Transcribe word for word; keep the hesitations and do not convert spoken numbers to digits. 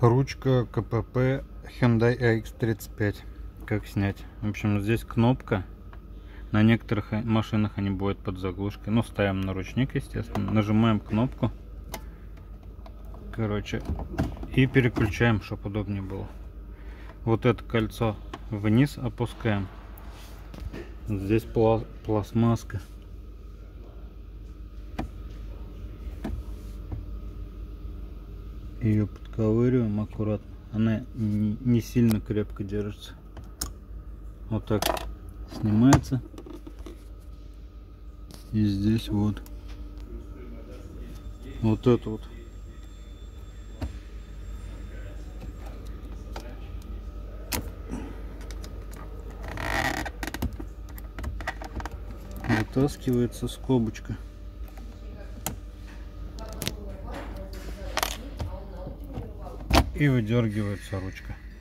Ручка КПП Hyundai эй икс тридцать пять. Как снять? В общем, здесь кнопка. На некоторых машинах они будут под заглушкой. Ну, ставим на ручник, естественно. Нажимаем кнопку. Короче. И переключаем, чтобы удобнее было. Вот это кольцо вниз опускаем. Здесь пла пластмасска. Ее подковыриваем аккуратно. Она не сильно крепко держится. Вот так снимается. И здесь вот. Вот это вот. Вытаскивается скобочка. И выдергивается ручка.